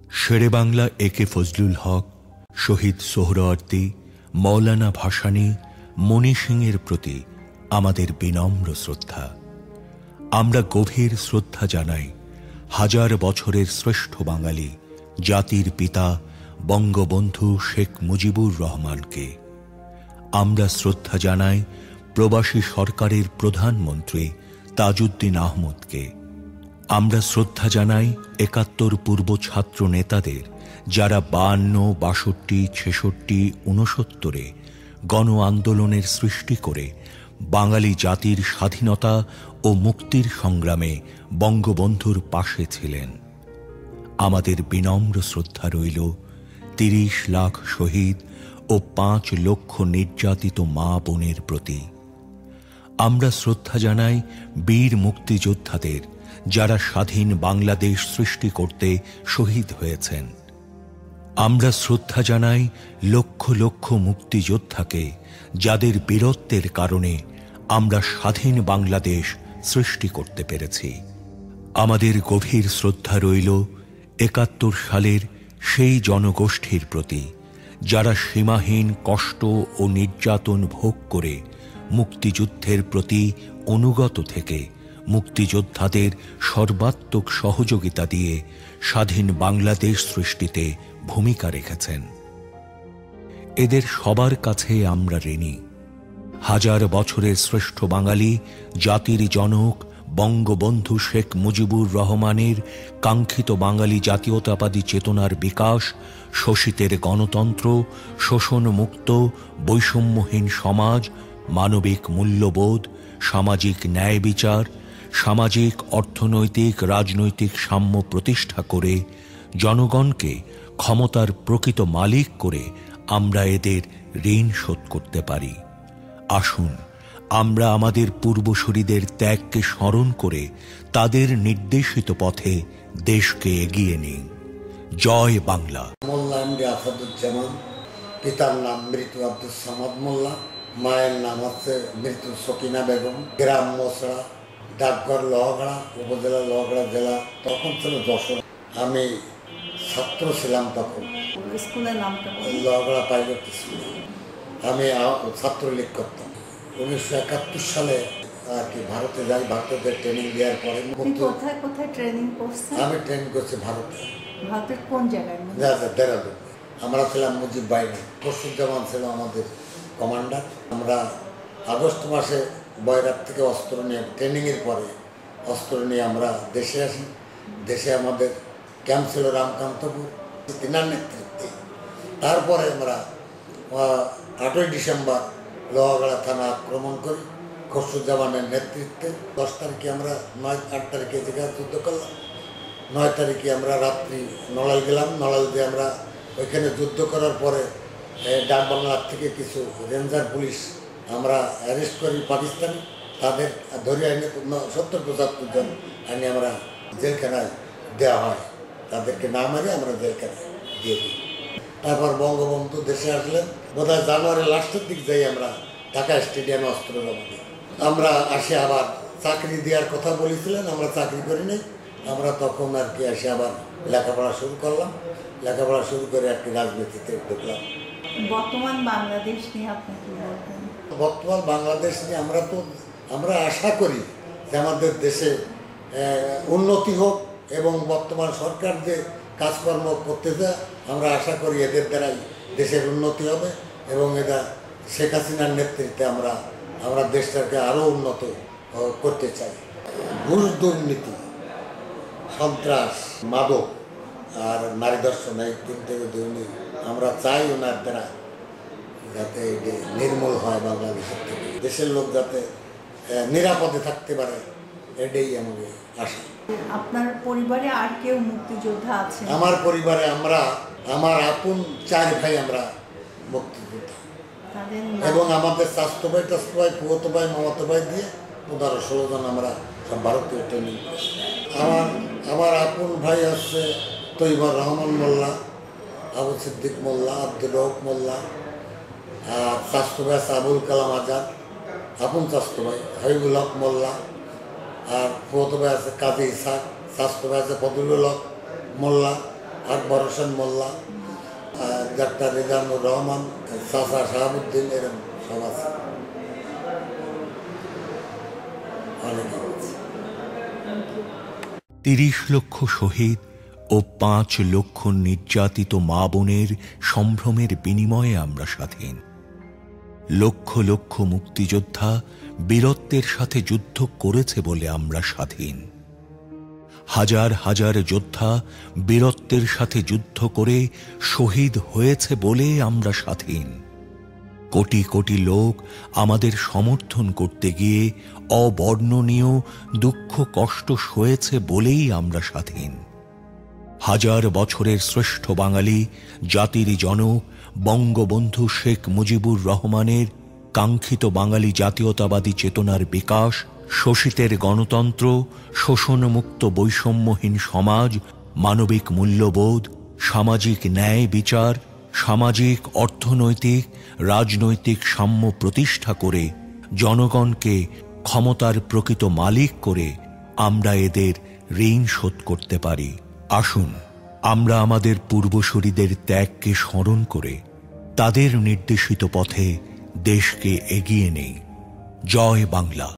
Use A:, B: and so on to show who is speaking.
A: শেরে বাংলা একে ফজলুল হক, শহীদ সোহরাওয়ার্দী, মৌলানা ভাসানী, মণি সিংয়ের প্রতি আমাদের বিনম্র শ্রদ্ধা। আমরা গভীর শ্রদ্ধা জানাই হাজার বছরের শ্রেষ্ঠ বাঙালি জাতির পিতা বঙ্গবন্ধু শেখ মুজিবুর রহমানকে। আমরা শ্রদ্ধা জানাই প্রবাসী সরকারের প্রধানমন্ত্রী তাজউদ্দিন আহমদকে। আমরা শ্রদ্ধা জানাই ৭১ পূর্ব ছাত্র নেতাদের, যারা ৫২, ৬২, ৬৬, ৬৯ গণ আন্দোলনের সৃষ্টি করে বাঙালি জাতির স্বাধীনতা ও মুক্তির সংগ্রামে বঙ্গবন্ধুর পাশে ছিলেন। আমাদের বিনম্র শ্রদ্ধা রইল ৩০ লাখ শহীদ ও ৫ লক্ষ নির্যাতিত মা বোনের প্রতি। আমরা শ্রদ্ধা জানাই বীর মুক্তিযোদ্ধাদের, যারা স্বাধীন বাংলাদেশ সৃষ্টি করতে শহীদ হয়েছেন। আমরা শ্রদ্ধা জানাই লক্ষ লক্ষ মুক্তিযোদ্ধাকে, যাদের বীরত্বের কারণে আমরা স্বাধীন বাংলাদেশ সৃষ্টি করতে পেরেছি। আমাদের গভীর শ্রদ্ধা রইল ৭১ সালের সেই জনগোষ্ঠীর প্রতি, যারা সীমাহীন কষ্ট ও নির্যাতন ভোগ করে মুক্তিযুদ্ধের প্রতি অনুগত থেকে মুক্তিযোদ্ধাদের সর্বাত্মক সহযোগিতা দিয়ে স্বাধীন বাংলাদেশ সৃষ্টিতে ভূমিকা রেখেছেন। এদের সবার কাছে আমরা ঋণী। হাজার বছরের শ্রেষ্ঠ বাঙালি জাতির জনক বঙ্গবন্ধু শেখ মুজিবুর রহমানের কাঙ্ক্ষিত বাঙালি জাতীয়তাবাদী চেতনার বিকাশ, শোষিতের গণতন্ত্র, শোষণমুক্ত বৈষম্যহীন সমাজ, মানবিক মূল্যবোধ, সামাজিক ন্যায় বিচার, সামাজিক অর্থনৈতিক রাজনৈতিক সাম্য প্রতিষ্ঠা করে জনগণকে ক্ষমতার প্রকৃত মালিক করে আমরা এদের ঋণ শোধ করতে পারি। আসুন আমরা আমাদের পূর্বসূরীদের ত্যাগকে স্মরণ করে তাদের নির্দেশিত পথে দেশকে এগিয়ে নিই। জয় বাংলা।
B: মোল্লা এমডি আসাদুজ্জামান, পিতার নাম মৃত আব্দুল সামাদ মোল্লা, মায়ের নাম হচ্ছে মৃত সকিনা বেগম, গ্রাম মোসড়া, ডাকঘর লোহাগড়া, উপজেলা লোহাগড়া জেলা, তখন ছিল যশোর। আমি ছাত্র ছিলাম তখন,
C: স্কুলের নামটা
B: লোহাগড়া প্রাইভেট স্কুল। আমি ছাত্রলীগ করতাম। ১৯৭১ সালে আর কি ভারতে যাই। ভারতে ট্রেনিং দেওয়ার পরে
C: কোথায় কোথায় ট্রেনিং করছেন?
B: আমি ট্রেনিং করছি ভারতে।
C: ভারতের কোন জায়গায়?
B: দেরাদুন। আমরা ছিলাম মুজিব বাহিনী, খসরুজ্জামান ছিল আমাদের কমান্ডার। আমরা আগস্ট মাসে বয়রাত থেকে অস্ত্র নিয়ে, ট্রেনিংয়ের পরে অস্ত্র নিয়ে আমরা দেশে আসি। দেশে আমাদের ক্যাম্প ছিল রামকান্তপুর, তিনার নেতৃত্বে। তারপরে আমরা ৮ই ডিসেম্বর লোহাগড়া থানা আক্রমণ করি খসরুজ্জামানের নেতৃত্বে। 10 তারিখে আমরা 8 তারিখে জায়গায় যুদ্ধ করলাম। 9 তারিখে আমরা রাত্রি নড়াইল গেলাম। নড়াইল দিয়ে আমরা ওইখানে যুদ্ধ করার পরে ডাকবাংলার থেকে কিছু রেঞ্জার পুলিশ আমরা অ্যারেস্ট করি পাকিস্তানি। তাদের ধরে আইনে 70-75 জন আইনে আমরা জেলখানায় দেওয়া হয়। তাদেরকে না মারে আমরা জেলখানায় দিয়ে দিই। তারপর বঙ্গবন্ধু দেশে আসলেন, বোধহয় জানুয়ারি লাস্টের দিক যাই আমরা ঢাকা স্টেডিয়ামে অস্ত্র জমা দিই। আমরা আসে আবার চাকরি দেওয়ার কথা বলেছিলেন, আমরা চাকরি করি নাই। আমরা তখন আর কি আসে আবার লেখাপড়া শুরু করলাম। লেখাপড়া শুরু করে একটি রাজনীতিতে ঢুকলাম।
C: বর্তমান বাংলাদেশ নিয়ে আপনি কি বলবেন?
B: বর্তমান বাংলাদেশ নিয়ে আমরা আশা করি যে আমাদের দেশে উন্নতি হোক এবং বর্তমান সরকার যে কাজকর্ম করতে যায়, আমরা আশা করি এদের দ্বারাই দেশের উন্নতি হবে এবং এটা শেখ হাসিনার নেতৃত্বে আমরা দেশটাকে আরও উন্নত করতে চাই। ঘুষ, দুর্নীতি, সন্ত্রাস, মাদক আর নারী দর্শন, এই 3 দুর্নীতি আমরা চাই ওনার দ্বারা যাতে এটি নির্মূল হয় বাংলাদেশের থেকে। দেশের লোক যাতে নিরাপদে থাকতে পারে, এটাই আমাদের আশা।
C: আপনার পরিবারে আর কেউ মুক্তিযোদ্ধা আছে?
B: আমার পরিবারে আমার আপন 4 ভাই আমরা মুক্তিযোদ্ধা, এবং আমাদের চাচাতো ভাই, ফুফাতো ভাই, মামাতো ভাই দিয়ে 15-16 জন আমরা সব ভারতীয় ট্রেনিং। আমার আপন ভাই হচ্ছে তৈবর রহমান মোল্লা, আবু সিদ্দিক মোল্লা, আব্দুল রৌফ মোল্লা। আর চাচাতো ভাই আছে আবুল কালাম আজাদ, আপন চাচাতো ভাই হাবিবুল হক মোল্লা। আর ফুফাতো ভাই আছে কাজী ইসাক, চাচাতো ভাই আছে ফজলুল হক মোল্লা। আকবর হোসেন মোল্লা, ডাক্তার রিজানুর রহমান, চাচা শাহাবুদ্দিন, এরকম সব আছে, অনেকে আছে।
A: ৩০ লক্ষ শহীদ ও ৫ লক্ষ নির্যাতিত মা বোনের সম্ভ্রমের বিনিময়ে আমরা স্বাধীন। লক্ষ লক্ষ মুক্তিযোদ্ধা বীরত্বের সাথে যুদ্ধ করেছে বলে আমরা স্বাধীন। হাজার হাজার যোদ্ধা বীরত্বের সাথে যুদ্ধ করে শহীদ হয়েছে বলে আমরা স্বাধীন। কোটি কোটি লোক আমাদের সমর্থন করতে গিয়ে অবর্ণনীয় দুঃখ কষ্ট সয়েছে বলেই আমরা স্বাধীন। হাজার বছরের শ্রেষ্ঠ বাঙালি জাতির জনক বঙ্গবন্ধু শেখ মুজিবুর রহমানের কাঙ্ক্ষিত বাঙালি জাতীয়তাবাদী চেতনার বিকাশ, শোষিতের গণতন্ত্র, শোষণমুক্ত বৈষম্যহীন সমাজ, মানবিক মূল্যবোধ, সামাজিক ন্যায় বিচার, সামাজিক অর্থনৈতিক রাজনৈতিক সাম্য প্রতিষ্ঠা করে জনগণকে ক্ষমতার প্রকৃত মালিক করে আমরা এদের ঋণ শোধ করতে পারি। আসুন আমরা আমাদের পূর্বসূরীদের ত্যাগকে স্মরণ করে তাদের নির্দেশিত পথে দেশকে এগিয়ে নেই। জয় বাংলা।